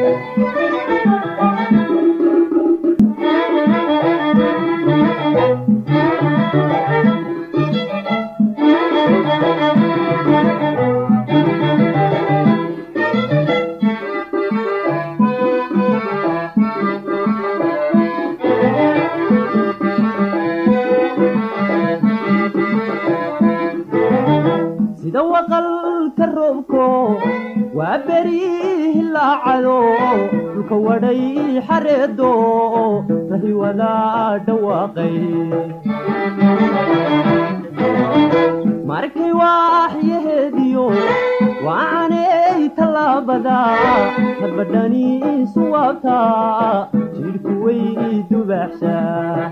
وبريه العدو الكودي حردو رهي ولا دواقي ماركي واحد يهديو وعني تلابدا هبداني سوابتا جيركوي دبحشا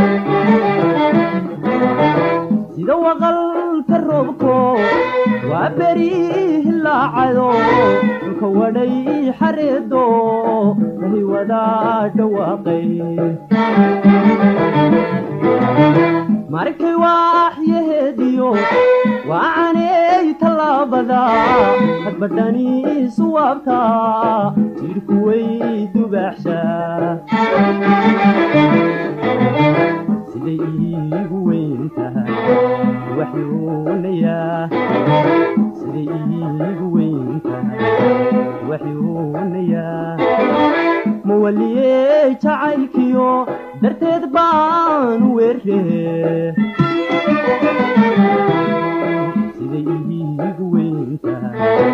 سيدا وقل كروبكو وبريه العدو الكودي حردو رهي ولا دواقي ماركي واحد يهديو وعني تلابدا هبداني سوابتا جيركوي دبحشا سيدي وينتها وحيونيا سيدي وينتها وحيونيا مولي جعلكيو درتد بان ويريه سيدي وينتها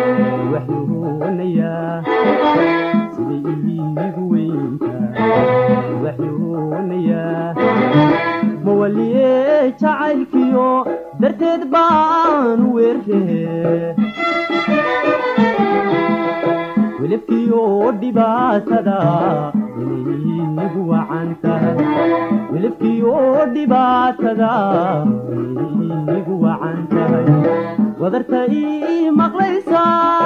وحيونيا سيدي وينتها وحيونيا مولي جعلكيو درتد بان ويريه ولفكيو دباتدا إنيق وعنتها ولفكيو دباتدا إنيق وعنتها وذرتي مغليسا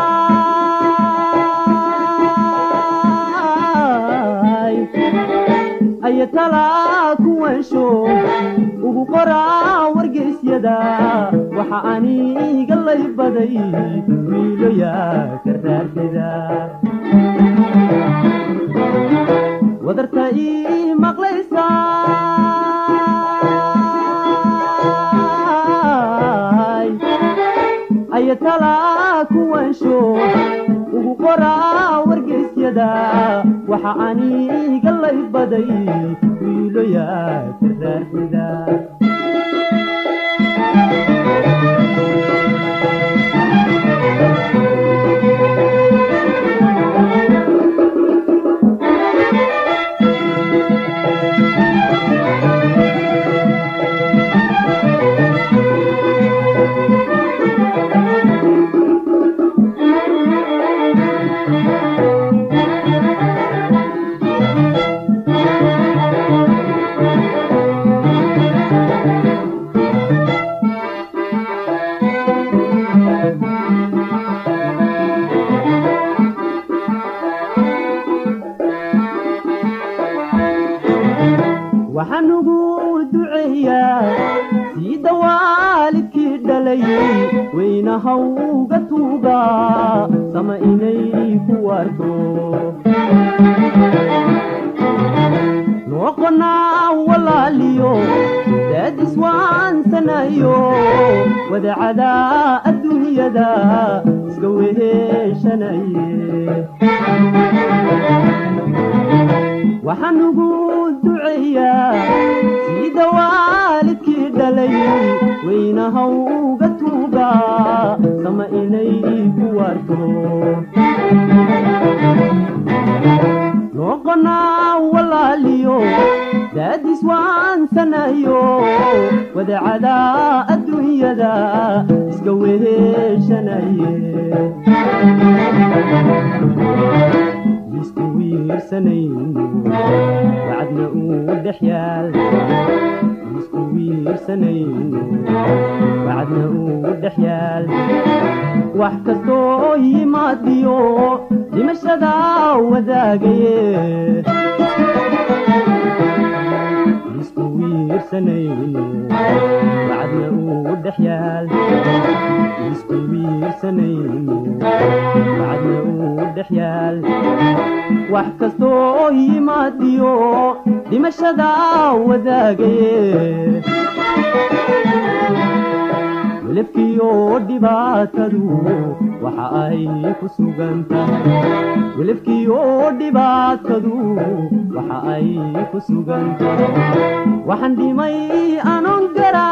أي تلاك وانشو وقرا ورقس يدا وحاني قلي بدي ويلو يا كردار كدا ودرتي مغليسا أي تلاك وانشو وقرا ورقس يدا وحاني قلي بدي ويلو يا كردار كدا وحنقول دعيا سيدا والدكي دلي وينها وقتوبا سما إني كواردو نوقنا ولا ليو داد سوان سنايو ودع دا الدنيا دا سقويه شنايه وحنقول دعيا سيدا والدكي دلي وينها وقتوبا سما إني كواردو نوقنا ولا ليو داد سوان سنايو ودع دا الدنيا دا سقويه شنايه يسكوير سنين بعدنا أود حيال يسكوير سنين بعدنا أود حيال وحكستو يماديو لمشدا وذاقيه يسكوير سنين بعدنا أود حيال يسكوير سنين بعدنا أود حيال wax kastoo yimaadiyo dhimashada wadaagaye wilibkiyo dhibaatadu waxa ay ku sugantahay wilibkiyo dhibaatadu waxa ay ku sugantahay waxaan dhimay anon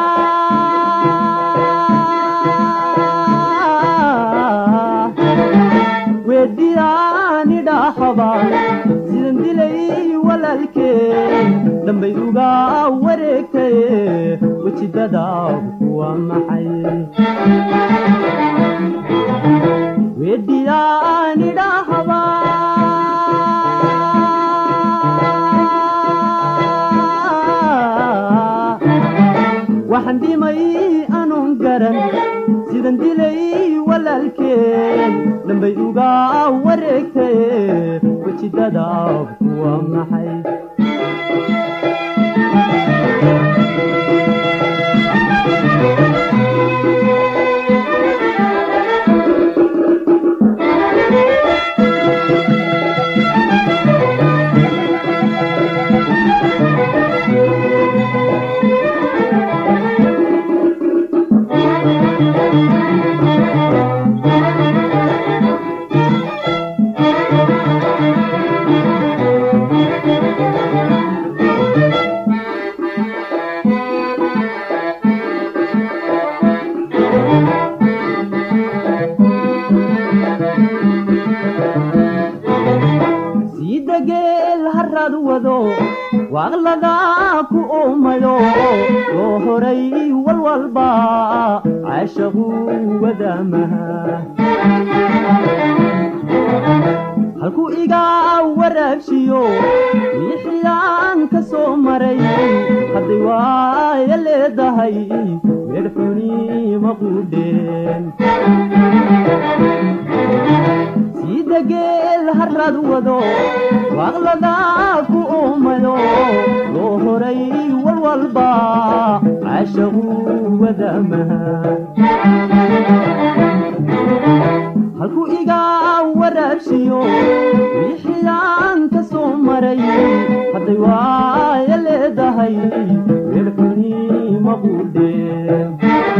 garaa weediyaani dhaahaba sidan dilay walaalkeen dambay uga wareegtaye wejidada kuwa maxay weediyaani dhaahaba waxaan dhimay anon garan sidan dilay walaalkeen dambay uga wareegtaye wejidada kuwa maxay waqlaga ku oomayo loo horay walwalba caashagu wadamaha halku iga waraabshiyo wixiyaan ka soo maray haddii waaya leedahay meedhxuni maqudheen sidageel harad wado waqlaga ku oomayo loo horay walwalba caashagu wadamaha halku iga waraabshiyo wixiyaan ka soo maray hadday waaya leedahay meedhxuni maqudheen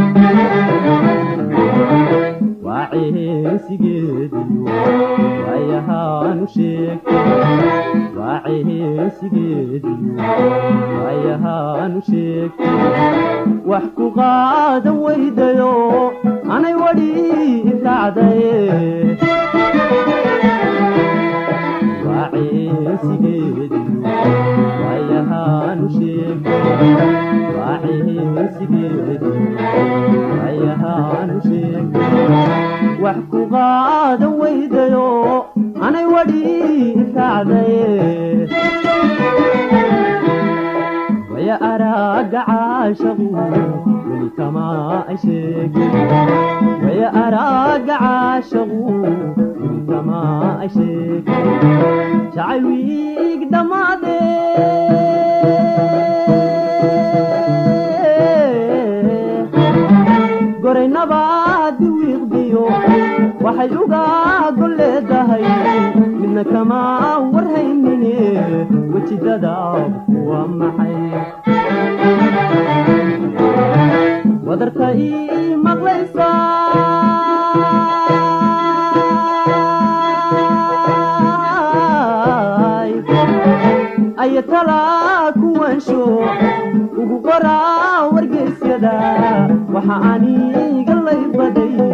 waaciheesigeediyo waayahaanu sheegtay waaciheesigeediyo waayahaanu sheegtay wax ku qaadan weydayo anay wadhi raacdaye waaciheesigeediyo waayahaanu sheegtay waaciheesigeediyo waayahaanu sheegtay wax ku qaadan weydayo anay wadhi raacdaye waya araaga caashaqu weli kama ay sheegin waya araaga caashaqu weli kama ay sheegin jacayl wiig dhammaadee goraynaba diwiiqdiyo waxay uga gol leedahay midna kama warhaynine wejidada kuwa maxay wadarta ii maqlaysa ayatala kuwansho ugu qoraa wargeysyada waxa aniga lay baday